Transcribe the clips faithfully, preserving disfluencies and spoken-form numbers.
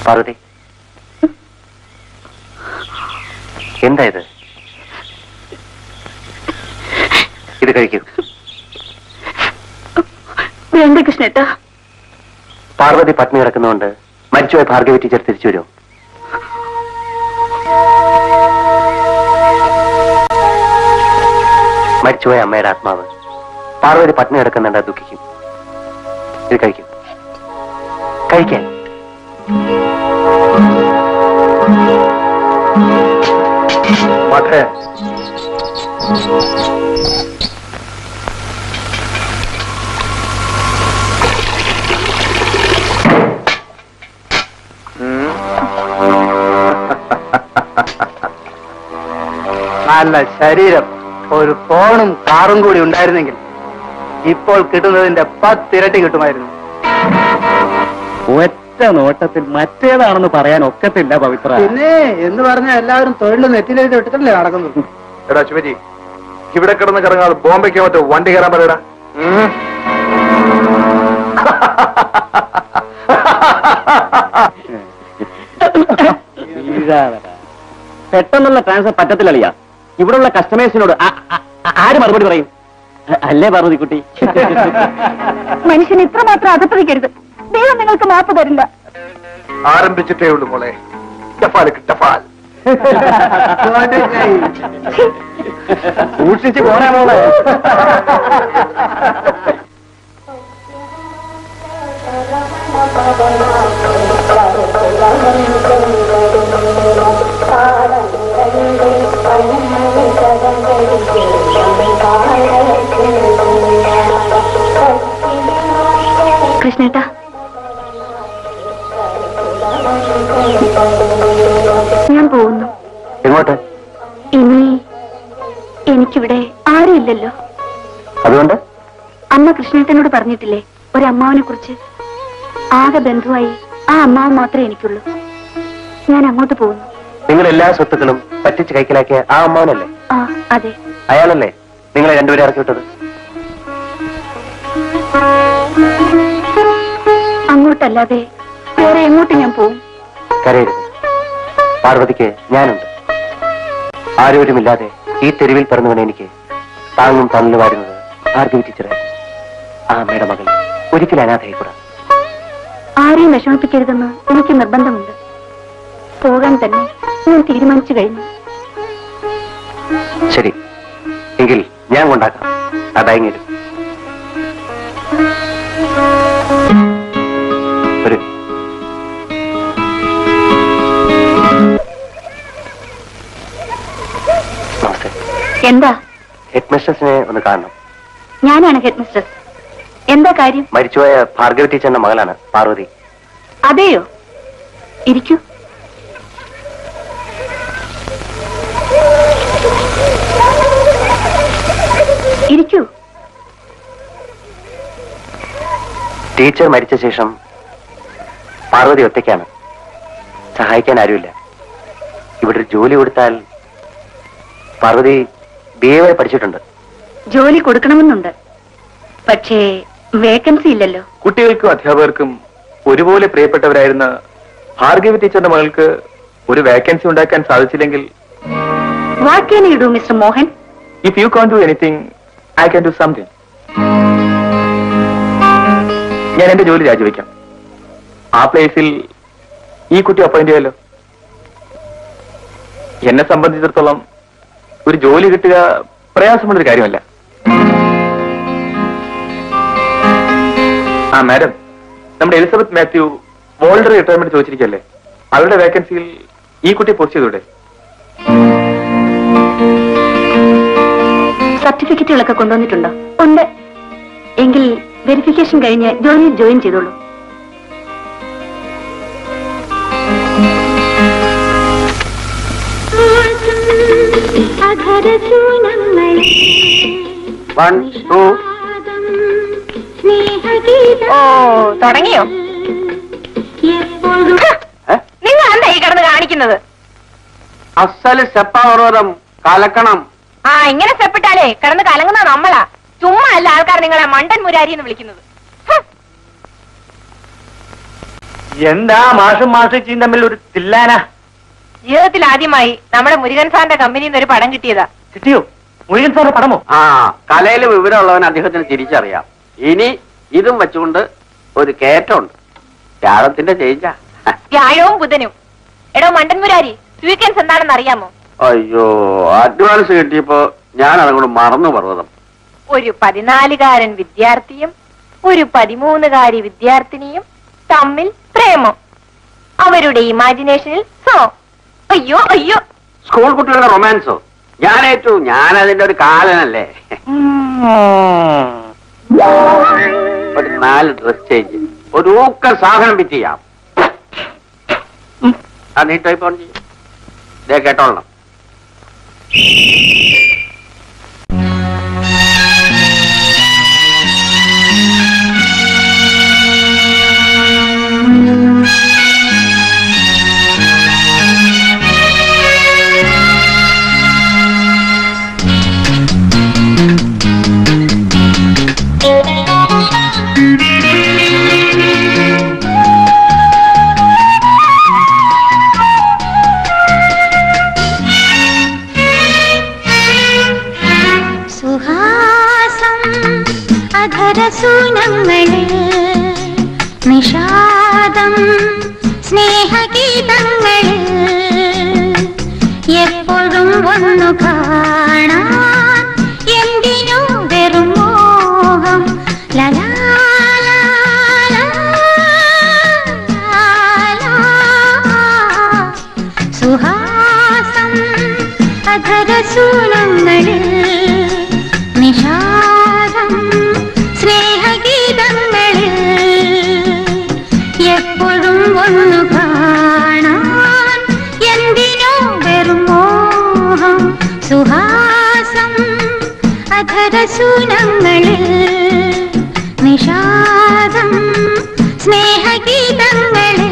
പാർവതി, എന്താ ഇത്? ഇത് കഴിക്കൂ. വേണ്ട കൃഷ്ണേട്ടാ. പാർവതി പത്നി കിടക്കുന്നതുകൊണ്ട് മരിച്ചുപോയ ഭാർഗവി ടീച്ചർ തിരിച്ചു വരുമോ? മരിച്ചുപോയ അമ്മയുടെ ആത്മാവ് പാർവതി പത്നി കിടക്കുന്നുണ്ട് ദുഃഖിക്കും. ഇത് കഴിക്കും. കഴിക്കാൻ. മഠേ നല്ല ശരീരം, ഒരു ഫോണും കാറും കൂടി ഉണ്ടായിരുന്നെങ്കിൽ ഇപ്പോൾ കിട്ടുന്നതിന്റെ പത്തിരട്ടി കിട്ടുമായിരുന്നു. ഒറ്റ നോട്ടത്തിൽ മറ്റേതാണെന്ന് പറയാൻ ഒക്കത്തില്ല പവിത്ര. പിന്നെ എന്ന് പറഞ്ഞാൽ എല്ലാവരും തൊഴിൽ നെറ്റിലെഴുതി ഇട്ടിട്ടല്ലേ നടക്കുന്നത്. എടാ ശിവജി, ഇവിടെ കിടന്ന് കറങ്ങാതെ ബോംബെക്ക് മറ്റോ വണ്ടി കയറാൻ പറയടാ. പെട്ടെന്നുള്ള ട്രാൻസ്ഫർ പറ്റത്തില്ലളിയാ. ഇവിടെയുള്ള കസ്റ്റമേഴ്സിനോട് ആര് മറുപടി പറയും? അല്ലേ പാർവതിക്കുട്ടി? മനുഷ്യൻ ഇത്രമാത്രം അധപ്പതിക്കരുത്. ദൈവം നിങ്ങൾക്ക് മാപ്പ് തരില്ല. ആരംഭിച്ചിട്ടേ ഉള്ളൂ മോളെ. ടഫാൽ ടഫാൽ സൂക്ഷിച്ച് പോരാ മോളെ. കൃഷ്ണേട്ടാ, ഞാൻ പോകുന്നു. എങ്ങോട്ട്? ഇനി എനിക്കിവിടെ ആരുമില്ലല്ലോ. അതുകൊണ്ട് അമ്മ കൃഷ്ണേട്ടനോട് പറഞ്ഞിട്ടില്ലേ ഒരമ്മാവനെ കുറിച്ച്? ആകെ ബന്ധുവായി ആ അമ്മാവൻ മാത്രമേ എനിക്കുള്ളൂ. ഞാൻ അങ്ങോട്ട് പോകുന്നു. നിങ്ങൾ എല്ലാ സ്വത്തുക്കളും പറ്റിച്ച് കൈക്കലാക്കിയ ആ അമ്മാവനല്ലേ? ആ അതെ, അയാളല്ലേ നിങ്ങളെ രണ്ടുപേരെ ഇറക്കി വിട്ടത്? അങ്ങോട്ടല്ലാതെ വേറെ എങ്ങോട്ട് ഞാൻ പോവും? കരയരുത്. പാർവതിക്ക് ഞാനുണ്ട്. ആരോരുമില്ലാതെ ഈ തെരുവിൽ പിറന്നവനെ എനിക്ക് താങ്ങും തള്ളുവാരുന്നത് ഭാർഗവി ടീച്ചറായിരുന്നു. ആ അമ്മയുടെ മകൾ ഒരിക്കലും അനാഥയായിക്കൂടാ. ആരെയും വിഷമിപ്പിക്കരുതെന്ന് എനിക്ക് നിർബന്ധമുണ്ട്. പോകാൻ തന്നെ ഞാൻ തീരുമാനിച്ചു കഴിഞ്ഞു. ശരി, എങ്കിൽ ഞാൻ കൊണ്ടാക്കാം. അതായെങ്കിലും ഒരു നമസ്തേ. എന്താ? ഹെഡ് മിസ്ട്രസിനെ ഒന്ന് കാണണം. ഞാനാണ് ഹെഡ് മിസ്ട്രസ്. എന്താ കാര്യം? മരിച്ചുപോയ ഭാർഗവി ടീച്ചറിന്റെ മകളാണ് പാർവതി. അതെയോ? ഇരിക്കൂ. ഇരിക്കൂ. ടീച്ചർ മരിച്ച ശേഷം പാർവതി ഒറ്റയ്ക്കാണ്. സഹായിക്കാൻ ആരുമില്ല. ഇവിടെ ഒരു ജോലി കൊടുത്താൽ പാർവതി ബി എ വരെ പഠിച്ചിട്ടുണ്ട്. ജോലി കൊടുക്കണമെന്നുണ്ട്, പക്ഷേ വേക്കൻസി ഇല്ലല്ലോ. കുട്ടികൾക്കും അധ്യാപകർക്കും ഒരുപോലെ പ്രിയപ്പെട്ടവരായിരുന്ന ഭാർഗവി ടീച്ചറിന്റെ മകൾക്ക് ഒരു വേക്കൻസി ഉണ്ടാക്കാൻ സാധിച്ചില്ലെങ്കിൽ what can you do mister Mohan? If you can do anything I can do something. ഞാൻ എന്റെ ജോലി രാജിവെക്കാം. ആ പ്ലേസിൽ ഈ കുട്ടി അപ്പോയിന്റ് ചെയ്യാലോ. എന്നെ സംബന്ധിച്ചിടത്തോളം ഒരു ജോലി കിട്ടുക പ്രയാസമുള്ളൊരു കാര്യമല്ല. ആ മാഡം, നമ്മുടെ എലിസബത്ത് മാത്യു വോളണ്ടറി റിട്ടയർമെന്റ് ചോദിച്ചിരിക്കല്ലേ? അവരുടെ വേക്കൻസിയിൽ ഈ കുട്ടി പോസ്റ്റ് ചെയ്തൂടെ? സർട്ടിഫിക്കറ്റുകളൊക്കെ കൊണ്ടുവന്നിട്ടുണ്ടോ? ഉണ്ട്. എങ്കിൽ വെരിഫിക്കേഷൻ കഴിഞ്ഞ് ജോലിയിൽ ജോയിൻ ചെയ്തോളൂ. One two. ഓ, തുടങ്ങിയോ? നിങ്ങൾ എന്താ ഈ കിടന്ന് കാണിക്കുന്നത്? അസല് സെപ്പാവറോധം കലക്കണം. ആ, ഇങ്ങനെ സ്റ്റെപ്പിട്ടാലേ കിടന്ന് കലങ്ങുന്ന നമ്മളാ. ചുമ്മാ അല്ല ആൾക്കാർ നിങ്ങളെ മണ്ടൻ മുരാരി എന്ന് വിളിക്കുന്നത്. എന്താ മാഷും മാഷിച്ചും തമ്മിൽ ഒരു തില്ലാന? ജീവിതത്തിൽ ആദ്യമായി നമ്മുടെ മുരുകൻ സാറിന്റെ കമ്പനിയിൽ നിന്ന് ഒരു പടം കിട്ടിയതാ. കിട്ടിയോ? മുരുകൻ സാറിന്റെ പടമോ? ആ, കലയിൽ വിവരമുള്ളവൻ അദ്ദേഹത്തിന് തിരിച്ചറിയാം. ഇനി ഇതും വെച്ചുകൊണ്ട് ഒരു കയറ്റമുണ്ട്. വ്യാഴത്തിന്റെ ചേഞ്ച. വ്യാഴവും ബുധനും. എടോ മണ്ടൻ മുരാരി, സ്വീക്കൻസ് എന്താണെന്ന് അറിയാമോ? അയ്യോ, അഡ്വാൻസ് കിട്ടിയപ്പോ ഞാൻ അതുകൊണ്ട് മറന്നു പർവ്വതം. ഒരു പതിനാലുകാരൻ വിദ്യാർത്ഥിയും ഒരു പതിമൂന്നുകാരി വിദ്യാർത്ഥിനിയും തമ്മിൽ പ്രേമം. അവരുടെ ഇമാജിനേഷനിൽ സോ. അയ്യോ അയ്യോ, സ്കൂൾ കുട്ടികളുടെ റൊമാൻസോ? ഞാനേറ്റു. ഞാൻ അതിന്റെ ഒരു കാലനല്ലേ. ഒരു നാല് ഡ്രസ് ചേഞ്ച്, ഒരു ഊക്കൻ സാധനം ഫിറ്റ് ചെയ്യാം. ആ, നീ ടൈപ്പ് ഓൺ ചെയ്യും. ഇതേ കേട്ടോളണം. നിഷാദം സ്നേഹഗീതങ്ങൾ എപ്പോഴും ഒന്നു കാണാൻ എന്തിനു വെറും മോഹം. ലലാ സുഹാസം അധരസൂനങ്ങളിൽ നിഷാദം സ്നേഹഗീതങ്ങളിൽ എപ്പോഴും ഒന്നു കാണാൻ എന്തിനോ വെറും മോഹം. സുഹാസം അധരസൂനങ്ങളിൽ നിഷാദം സ്നേഹഗീതങ്ങളിൽ.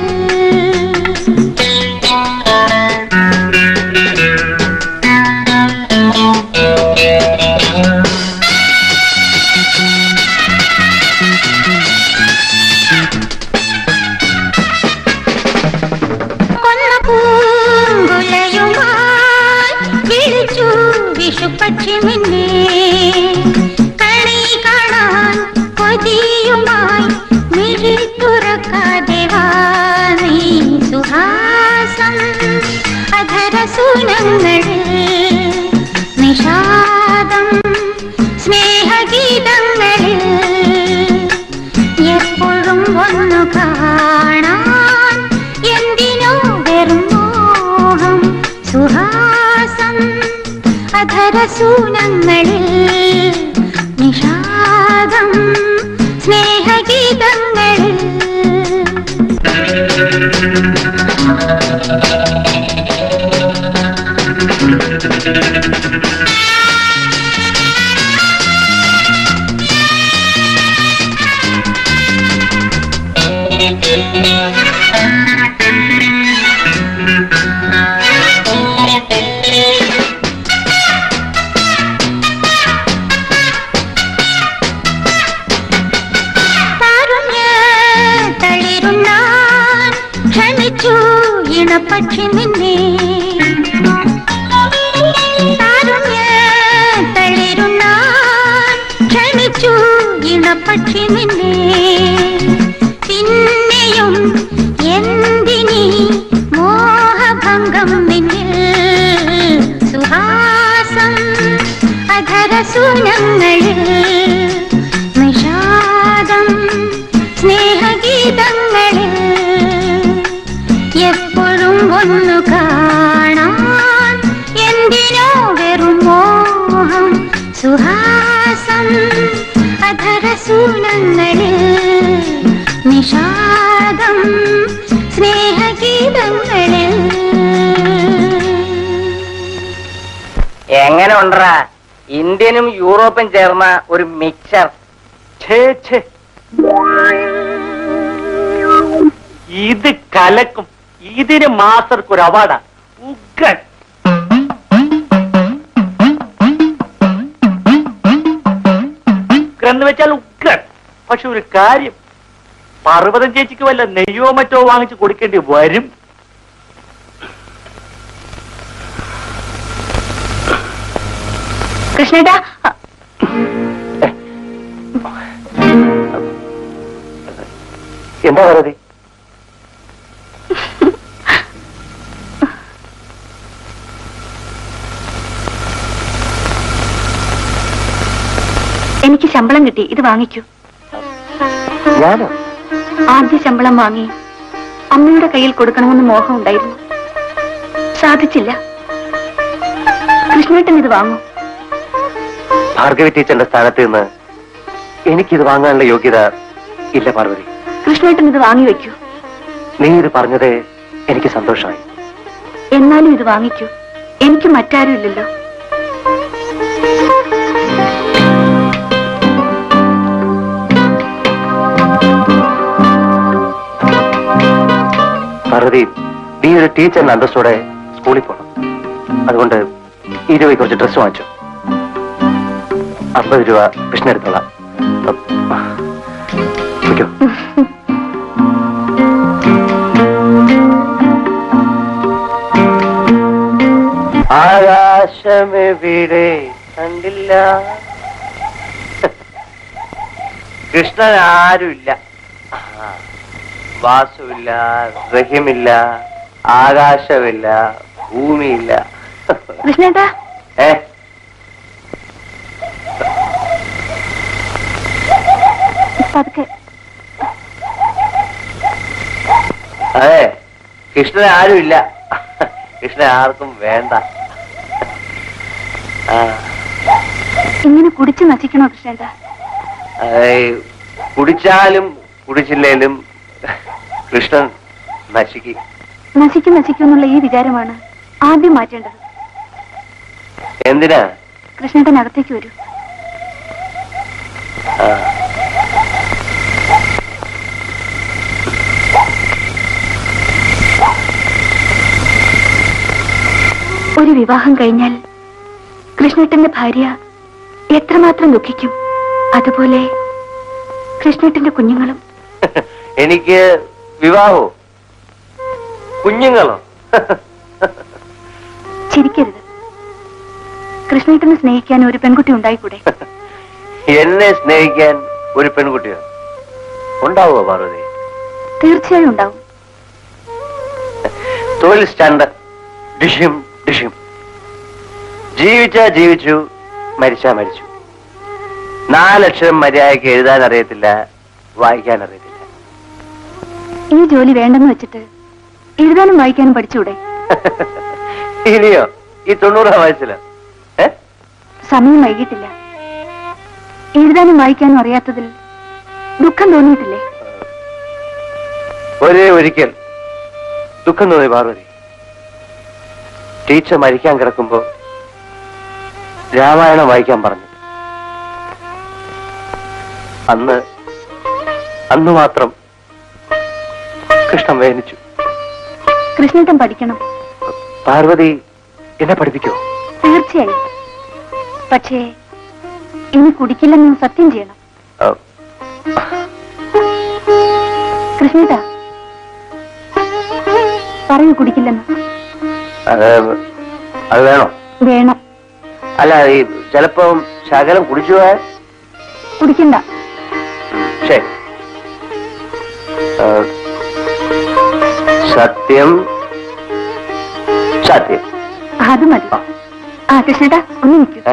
പക്ഷി നിന്നെ കണി കാണാൻ കൊതിയുമായി മിഴി തുറക്കാതെ വാ നീ. സുഹാസം അധരസൂനങ്ങളിൽ നിഷാദം സ്നേഹഗീതങ്ങളിൽ എപ്പോഴും ഒന്നു കാണാൻ എന്തിനോ വെറും മോഹം. സുഹാസം അധരസൂനങ്ങളിൽ നിഷാദം സ്നേഹഗീതങ്ങളിൽ. പക്ഷി നിന്നെ താരുണ്യ തളിരുണ്ണാൻ ക്ഷണിച്ചു ഇണപക്ഷി നിന്നെ. പിന്നെയും എന്തിനീ മോഹഭംഗം നിന്നിൽ. സുഹാസം അധരസൂനങ്ങളിൽ നിഷാദം സ്നേഹഗീതങ്ങളിൽ എപ്പോഴും ഒന്നു കാണാൻ എന്തിനോ വെറും മോഹം. സുഹാസം അധരസൂനങ്ങളിൽ നിഷാദം സ്നേഹഗീതങ്ങളിൽ. എങ്ങനെ ഉണ്ടറാ ഇന്ത്യനും യൂറോപ്പും ചേർന്ന ഒരു മിക്സർ? ഇത് കലക്കും. ഇതിന് മാസ്റ്റർക്ക് ഒരു അവാർഡാ. ഉഗ്രൻ. ഉഗ്രൻ എന്ന് വെച്ചാൽ ഉഗ്രൻ. പക്ഷെ ഒരു കാര്യം, പർവ്വതം ചേച്ചിക്ക് വല്ല നെയ്യോ മറ്റോ വാങ്ങിച്ചു കൊടുക്കേണ്ടി വരും. കൃഷ്ണേട്ടാ, എന്താ പറയുന്നത്? എനിക്ക് ശമ്പളം കിട്ടി, ഇത് വാങ്ങിക്കൂ. ഞാനോ? ആദ്യ ശമ്പളം വാങ്ങി അമ്മയുടെ കയ്യിൽ കൊടുക്കണമെന്ന് മോഹം ഉണ്ടായിരുന്നു, സാധിച്ചില്ല. കൃഷ്ണേട്ടൻ ഇത് വാങ്ങൂ. ഭാർഗവി ടീച്ചറിന്റെ സ്ഥാനത്ത് നിന്ന് എനിക്കിത് വാങ്ങാനുള്ള യോഗ്യത ഇല്ല പാർവതി. കൃഷ്ണേട്ടൻ ഇത് വാങ്ങി വെക്കൂ. നീ ഇത് പറഞ്ഞത് എനിക്ക് സന്തോഷമായി. എന്നാലും ഇത് വാങ്ങിക്കൂ, എനിക്ക് മറ്റാരും ഇല്ലല്ലോ. പാർവതി, നീ ഒരു ടീച്ചറിന്റെ അന്തസ്സോടെ സ്കൂളിൽ പോകണം. അതുകൊണ്ട് ഈ രൂപ കുറച്ച് ഡ്രസ്സ് വാങ്ങിച്ചു. അമ്പത് രൂപ കൃഷ്ണെടുത്തോളാം. ആകാശമെവിടെ കണ്ടില്ല. കൃഷ്ണൻ ആരുമില്ല, വാസുവില്ല, റഹിമില്ല, ആകാശമില്ല, ഭൂമിയില്ല. കൃഷ്ണേട്ടാ, ഏ പതുക്കെ. അതെ, കൃഷ്ണൻ ആരുമില്ല, കൃഷ്ണൻ ആർക്കും വേണ്ട. ഇങ്ങനെ കുടിച്ച് നശിക്കണോ കൃഷ്ണേട്ടാ? കുടിച്ചാലും കുടിച്ചില്ലേലും കൃഷ്ണൻ നശിക്കും. നശിക്കും നശിക്കും എന്നുള്ള ഈ വിചാരമാണ് ആദ്യം മാറ്റേണ്ടത്. എന്തിനാ? കൃഷ്ണേട്ടൻ അകത്തേക്ക് വരൂ. ഒരു വിവാഹം കഴിഞ്ഞാൽ കൃഷ്ണേട്ടന്റെ ഭാര്യ എത്രമാത്രം ദുഃഖിക്കും, അതുപോലെ കൃഷ്ണേട്ടന്റെ കുഞ്ഞുങ്ങളും. എനിക്ക് വിവാഹോ കുഞ്ഞുങ്ങളോ? ചിരിക്കരുത്. കൃഷ്ണേട്ടനെ സ്നേഹിക്കാൻ ഒരു പെൺകുട്ടി ഉണ്ടായിക്കൂടെ? എന്നെ സ്നേഹിക്കാൻ ഒരു പെൺകുട്ടിയോ ഉണ്ടാവുമോ പാർവതി? തീർച്ചയായും ഉണ്ടാവും. തൊഴിൽ സ്റ്റാൻഡേർഡ് ഡിഷിം ഡിഷിം. ജീവിച്ചാ ജീവിച്ചു, മരിച്ചാ മരിച്ചു. നാലക്ഷരം മര്യാദയ്ക്ക് എഴുതാൻ അറിയത്തില്ല, വായിക്കാൻ അറിയത്തില്ല. ഈ ജോലി വേണ്ടെന്ന് വെച്ചിട്ട് എഴുതാനും വായിക്കാനും പഠിച്ചൂടെ? ഇനിയോ ഈ തൊണ്ണൂറാം വയസ്സിലോ? സമയം വൈകിട്ടില്ല. എഴുതാനും വായിക്കാനും അറിയാത്തതിൽ ദുഃഖം തോന്നിയിട്ടില്ലേ? ഒരേ ഒരിക്കൽ ദുഃഖം തോന്നി പാർവതി. ടീച്ചർ മരിക്കാൻ കിടക്കുമ്പോ രാമായണം വായിക്കാൻ പറഞ്ഞു. അന്ന് അന്ന് മാത്രം കൃഷ്ണൻ വേദനിച്ചു. കൃഷ്ണേട്ടൻ പഠിക്കണം. പാർവതി എന്നെ പഠിപ്പിക്കോ? തീർച്ചയായും. പക്ഷേ ഇനി കുടിക്കില്ലെന്ന് സത്യം ചെയ്യണം. കൃഷ്ണേട്ടാ, പറയൂ കുടിക്കില്ലെന്ന്. അത് അത് വേണോ? വേണം. അല്ല, ഈ ചിലപ്പം ശകലം കുടിച്ചു പോയാൽ? കുടിക്കണ്ട. ശരി. സത്യം സത്യം. അത് മതി. ആ കൃഷ്ണേട്ടാ, ഒന്ന് നിൽക്കൂ.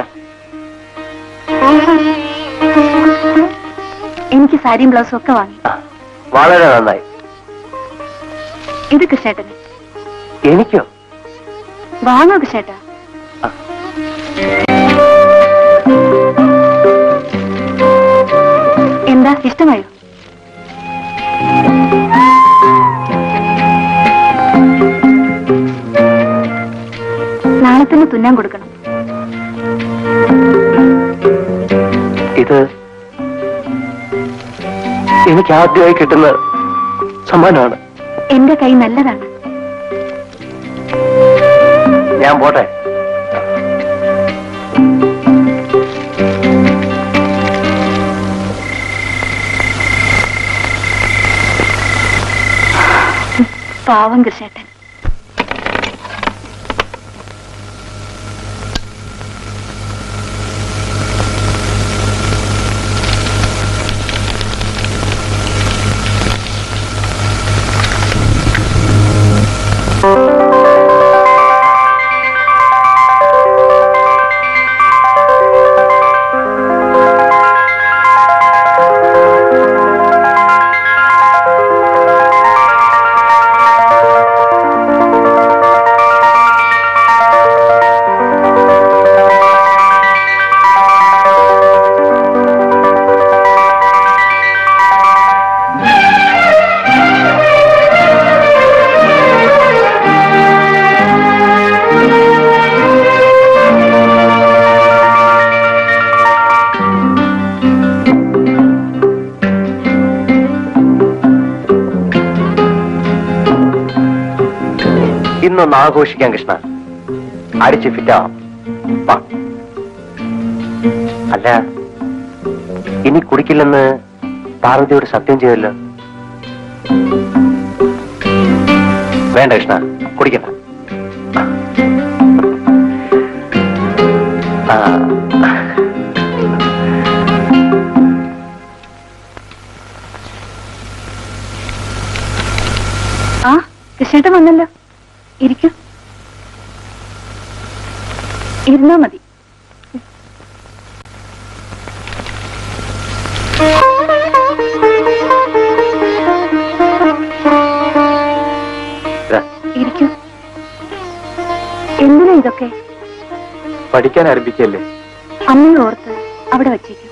എനിക്ക് സാരിയും ബ്ലൗസും ഒക്കെ വാങ്ങി. വളരെ നന്നായി. ഇത് കൃഷ്ണേട്ടന്. എനിക്കോ? വാങ്ങോ കൃഷ്ണേട്ടാ. എന്താ, ഇഷ്ടമായോ? നാളെ തന്നെ തുന്നാൻ കൊടുക്കണം. ഇത് എനിക്ക് ആദ്യമായി കിട്ടുന്ന സമ്മാനമാണ്. എന്റെ കൈ നല്ലതാണ്. ഞാൻ പോട്ടെ. പാവം കൃഷ്ണേട്ടൻ. ഇന്നൊന്ന് ആഘോഷിക്കാം കൃഷ്ണ. അടിച്ച് ഫിറ്റാവാം. അല്ല, ഇനി കുടിക്കില്ലെന്ന് പാർവതിയോട് സത്യം ചെയ്തല്ലോ. വേണ്ട കൃഷ്ണ, കുടിക്കണ്ട. ആ കൃഷ്ണേട്ടൻ വന്നല്ലോ. ഇരിക്കൂ. ഇരുന്നാ മതി. ഇരിക്കൂ. എന്തിനാ ഇതൊക്കെ? പഠിക്കാൻ ആരംഭിക്കല്ലേ? അമ്മയെ ഓർത്ത് അവിടെ വച്ചേക്കും.